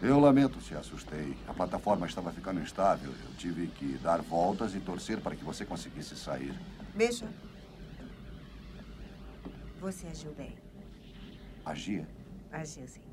Eu lamento se assustei. A plataforma estava ficando instável. Eu tive que dar voltas e torcer para que você conseguisse sair. Bishop, você agiu bem. Agia? Agiu, sim.